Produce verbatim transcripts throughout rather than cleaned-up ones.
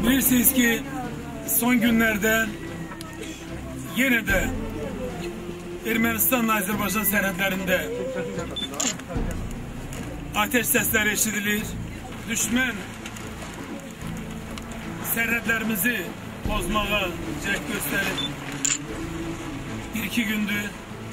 Bilirsiniz ki son günlerde yine de Ermənistanla Azərbaycan sərhədlərində ateş səsləri eşidilir. Düşmən sərhədlərimizi bozmağa cəhd göstərir. Bir-iki gündür.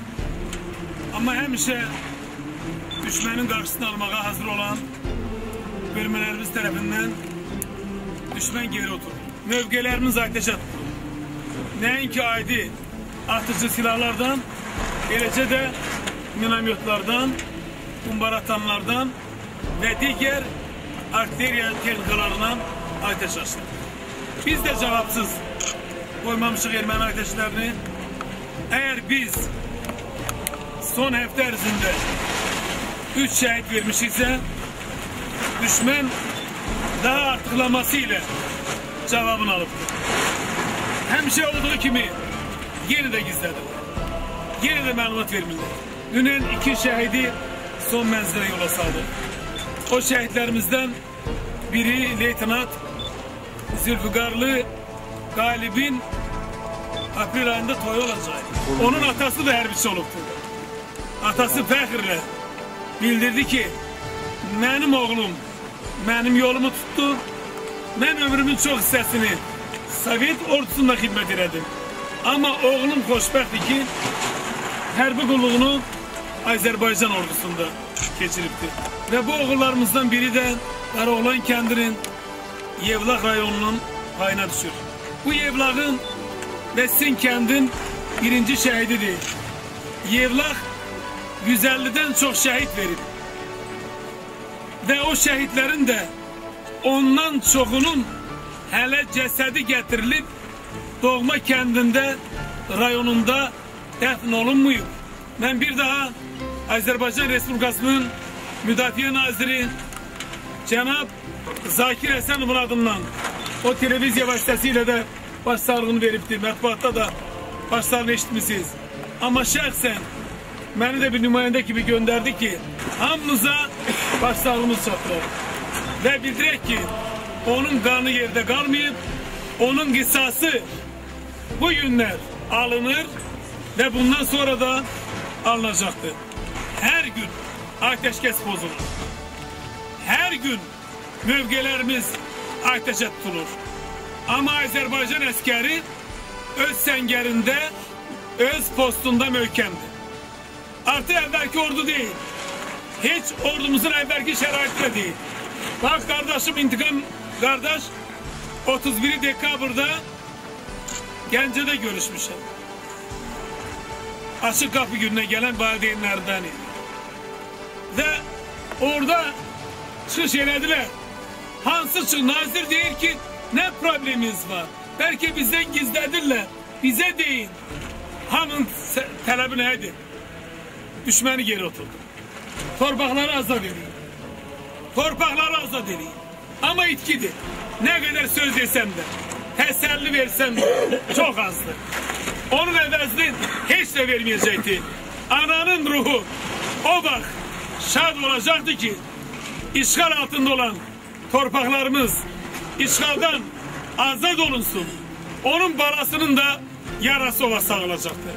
Amma həmişə düşmənin qarşısını almağa hazır olan bölmələrimiz tərəfindən düşmən geri oturur. Mövqelərimiz ateşə tutulur. Nəinki adi atıcı silahlardan, eləcə də minamyotlardan, kumbaratanlardan və digər artilleriya texnikalarından ateş açılır. Biz də cavabsız qoymamışıq erməni ateşlərini. Əgər biz son həftə ərzində üç şəhid vermişiksə, düşmən daha artıqlaması ilə cavabını alıbdır. Həmişə olduğu kimi yeni də gizlədir. Yeni də məlumat vermirlər. Dünən iki şəhidi son mənzilə yola saldı. O şəhidlərimizdən biri Leytenant Zülfüqarlı Qalibin aprel ayında toyu olacaq. Onun atası da hərbiçi olubdur. Atası fəxrlə bildirdi ki, mənim oğlum mənim yolumu tutdu. Mən ömrümün çox hissəsini Sovet ordusunda xidmət elədim. Amma oğlum xoşbəxtdir ki, hərbi qulluğunu Azərbaycan ordusunda keçiribdir. Və bu oğullarımızdan biri də Qaraoğlan kəndinin Yevlax rayonunun payına düşür. Bu Yevlaxın və Sin kəndin birinci şəhididir. Yevlax yüz əllidən çox şəhid verib. Və o şəhidlərin də ondan çoxunun hələ cəsədi gətirilib doğma kəndində, rayonunda dəfn olunmuyub. Mən bir daha Azərbaycan Respublikasının Müdafiə Naziri cənab Zakir Həsənovun adından o televiziya vasitəsilə də başsağlığını veribdir. Mətbuatda da başsağlığını eşitmişsiniz. Amma şəxsən məni də bir nümayəndə kimi göndərdi ki, hamımıza başsağlığımız çatdırır. Və bildirək ki, onun qanı yerdə qalmayıb, onun qisası bu günlər alınır və bundan sonra da alınacaqdır. Hər gün ateşkəs pozulur. Hər gün mövqelərimiz ateşə tutulur. Amma Azərbaycan əskəri öz səngərində, öz postunda möhkəmdir. Artıq əvvəlki ordu deyil. Heç ordumuzun əvvəlki şəraitlə deyil. Bax, qardaşım İntiqam qardaş otuz biri dekabrda Gəncədə görüşmüşəm. Açıq qapı gününə gələn valideynlərdən idi. Və orada çıxış elədilər. Hansı çıx nazir deyir ki, nə problemimiz var? Bəlkə bizdən gizlədirlər. Bizə deyin. Hamının tələbi nədir? Düşməni geri oturdu. Torpaqları azad edin. Torpaqları azad edin. Amma itkidir. Nə qədər söz desəm də, təsəlli versəm də çox azdır. Onun əvəzini heç də verməyəcəkdir. Ananın ruhu o vaxt şad olacaqdır ki, işğal altında olan torpaqlarımız işğaldan azad olunsun. Onun balasının da yarası ova sağılacaqdır.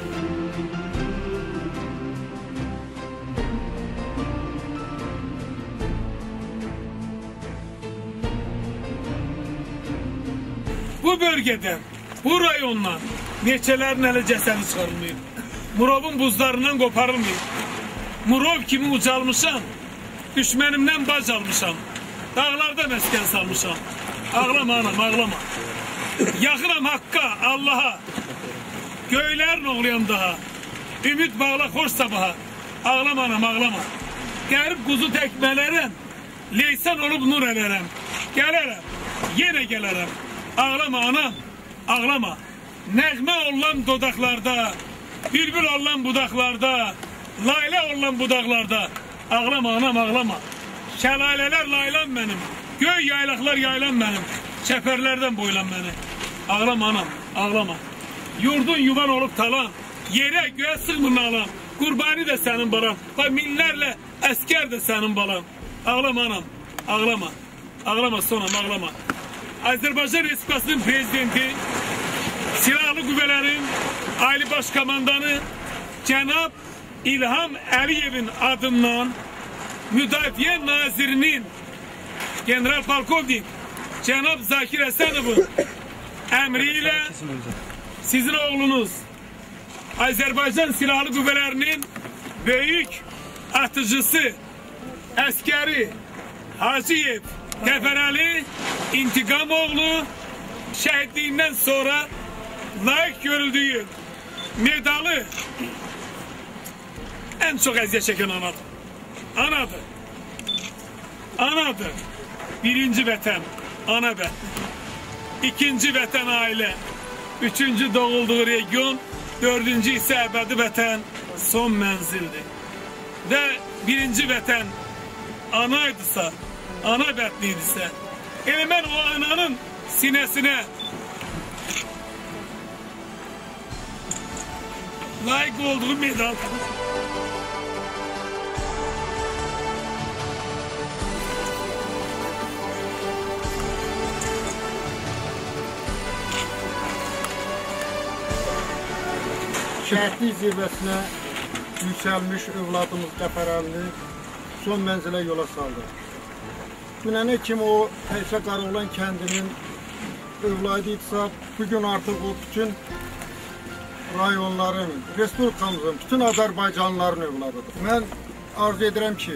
Bu bölgeden, bu rayondan neçələrin hələ cəsədi çıxarılmayıb. Murovun buzlarından qoparılmayıb. Murov kimi ucalmışam, düşmənimdən bac almışam. Dağlarda məskən salmışam. Ağlama anam, ağlama. Yaxınam haqqa, Allaha. Göylərin oğluyam daha. Ümid bağla, xoş sabaha. Ağlama anam, ağlama. Qərib quzu təkmələrəm, leysan olub nur ələrəm. Gələrəm, yenə gələrəm. Ağlama anam, ağlama. Nəğmə olan dodaqlarda, bülbül olan budaqlarda, layla olan budaqlarda. Ağlama anam, ağlama. Şəlalələr laylan mənim, göy yaylaqlar yaylan mənim, çəpərlərdən boylan məni. Ağlama anam, ağlama. Yurdun yuvan olub talan, yerə göyə sığmın alan, qurbani də sənin balan, minlərlə əskər də sənin balan. Ağlama anam, ağlama. Ağlama sonam, ağlama. Azərbaycan Respublikasının Prezidenti, Silahlı Qüvvələrin Ali Baş Komandanı Cənab İlham Əliyevin adından Müdafiə Nazirinin General Polkovnik Cənab Zakir Həsənovun əmri ilə sizin oğlunuz Azərbaycan Silahlı Qüvvələrinin böyük atıcısı, əskəri Hacıyev Qəfərəli İntiqamoğlu şəhidliyindən sonra layiq görüldüyü medalı ən çox əziyyət çəkən anadır. Anadır. Anadır. Birinci vətən, ana vətən. İkinci vətən ailə. Üçüncü doğulduğu region. Dördüncü isə əbədi vətən, son mənzildir. Və birinci vətən anaydısa, ana vətnidirsə, elə mən o ananın sinəsinə layiq olduğu medal şəhidlik zirvəsinə yüksəlmiş övladımız Qəfərəlini son mənzilə yola saldı. Dünənə kimi o təkcə Qaraoğlan kəndinin övladı idisə, bugün artıq o bütün rayonların, Respublikamızın, bütün Azərbaycanlıların övladıdır. Mən arzu edirəm ki,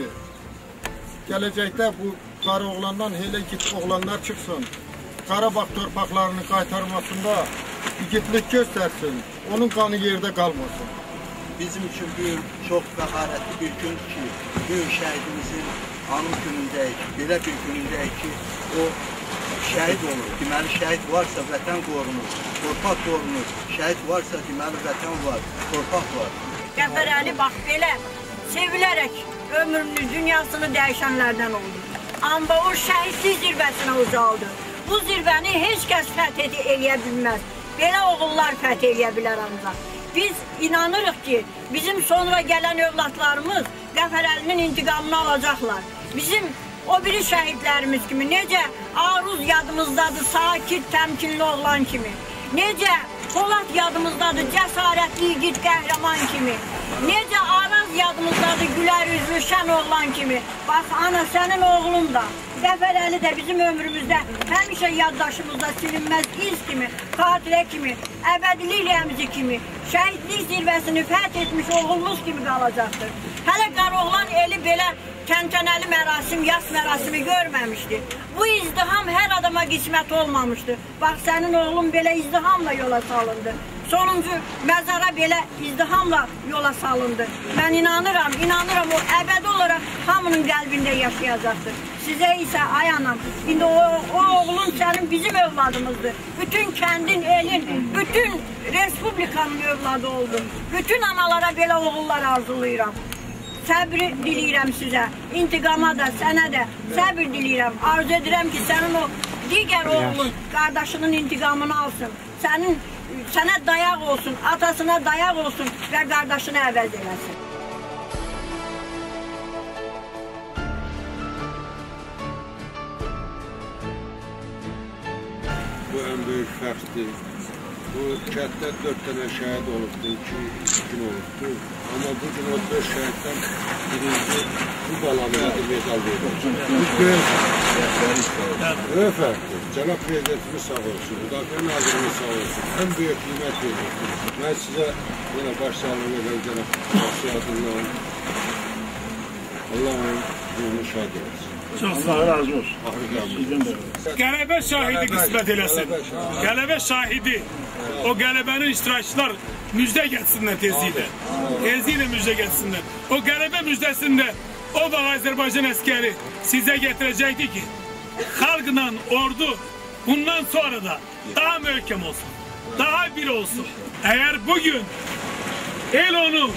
gələcəkdə bu Qaraoğlandan elə igid oğlanlar çıxsın, Qarabağ torpaqlarını qaytarmasında igidlik göstərsin, onun qanı yerdə qalmasın. Bizim üçün bu gün çox fəxarətli bir gündür ki, böyük şəhidimizin anım günündəyik, belə bir günündəyik ki, o şəhid olur. Deməli, şəhid varsa vətən qorunur, torpaq qorunur. Şəhid varsa deməli, vətən var, torpaq var. Qəfərəli bax belə sevilərək ömrünü, dünyasını dəyişənlərdən oldu. Amma o şəhidlik zirvəsinə ucaldı. Bu zirvəni heç kəs fəth eləyə bilməz. Belə oğullar fəth eləyə bilər ancaq. Biz inanırıq ki, bizim sonra gələn övladlarımız Qəfərəlinin intiqamını alacaqlar. Bizim o biri şəhidlərimiz kimi, necə Aruz yadımızdadır, sakit, təmkinli oğlan kimi. Necə Polat yadımızdadır, cəsarətli, igid, qəhrəman kimi. Necə Araz yadımızdadır, gülər üzlü, şən oğlan kimi. Bax, ana, sənin oğlun da, Qəfərəli də bizim ömrümüzdə həmişə yaddaşımızda silinməz iz kimi, xatirə kimi, əbədilik rəmzi kimi, şəhidlik zirvəsini fəth etmiş oğlumuz kimi qalacaqdır. Hələ Qaraoğlan eli belə təntənəli mərasim, yas mərasimi görməmişdi. Bu izdiham hər adama qismət olmamışdı. Bax, sənin oğlun belə izdihamla yola salındı. Sonuncu məzara belə izdihamla yola salındı. Mən inanıram, inanıram o əbədi olaraq hamının qəlbində yaşayacaqdır. Sizə isə ay anam, indi o, o oğlun sənin bizim övladımızdır. Bütün kəndin, elin, bütün Respublikanın övladı oldu. Bütün analara belə oğullar arzulayıram. Səbri diləyirəm sizə, intiqama da, sənə də səbir diləyirəm. Arzu edirəm ki, sənin o digər oğlun qardaşının intiqamını alsın. Sənin, sənə dayaq olsun, atasına dayaq olsun və qardaşını əvəz eləsin. Bu ən böyük fəxsdir. Bu kənddə dörd dənə şəhid olubdu, iki gün olubdu. Amma bu gün o dörd şəhiddən birinci bu balamıza medal verir. Böyük fərqdir. Cənab Prezidentimiz sağ olsun, Müdafiə Nazirimiz sağ olsun. Ən böyük qiymət verir. Mən sizə yenə başsağlığı verirəm, cənab Başsağlığından. Allah'ın ruhunu şad eləsin. Allah razı olsun. Qələbə şahidi qismət eləsin. Qələbə şahidi. O qələbənin iştirakçılar müjdə getsinlər tezliklə. Tezliklə müjdə getsinlər. O qələbə müjdəsində o vaxt Azərbaycan əskəri sizə gətirəcəkdir ki, xalqla ordu bundan sonra da daha möhkəm olsun. Daha bir olsun. Əgər bugün el onu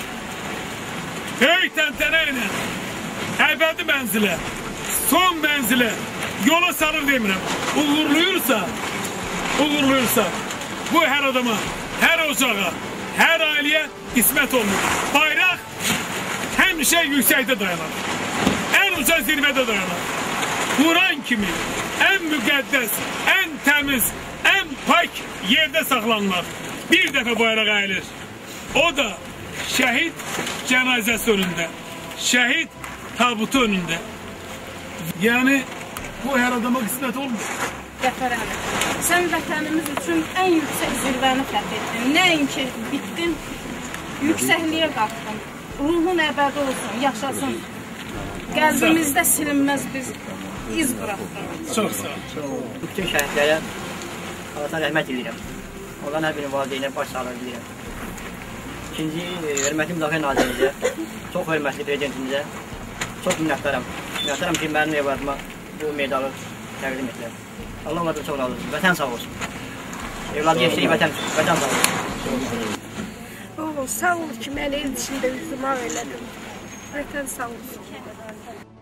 böyük təntənə ilə əbədi mənzilə, son mənzilə yola salır demirəm. Uğurluyursa, uğurluyursa bu hər adama, hər ocağa, hər ailəyə qismət olunur. Bayraq həmişə yüksəkdə dayanar. Ən uca zirvədə dayanar. Quran kimi ən müqəddəs, ən təmiz, ən pak yerdə saxlanılar. Bir dəfə bayraq əyilir. O da şəhid cənazəsi önündə, şəhid tabutu önündə. Yəni, bu hər adama qismət olmur. Qəfər əli, sən vətənimiz üçün ən yüksək zirvəni fəth etdin. Nəinki bitdin, yüksəkliyə qalxdın. Ruhun əbədi olsun, yaşasın. Qəlbimizdə silinməz biz iz bıraxdın. Çox sağ ol. Bütün şəhidlərə Allah'tan rəhmət edirəm. Onların hər birinin valideynə baş sağlığı edirəm. İkinci, hörmətli Müdafiə Nazirimizə, çox hörmətli prezidentimizə çox minnətdaram. Minnətdaram ki, mənim evladıma bu medalı təqdim etdilər. Allah onlardan çox razı olsun. Vətən sağ olsun. Evladı yetişdiyi vətən, vətən sağ olsun. Oğul, sağ ol ki, məni el içində üzümə elədin. Vətən sağ olsun.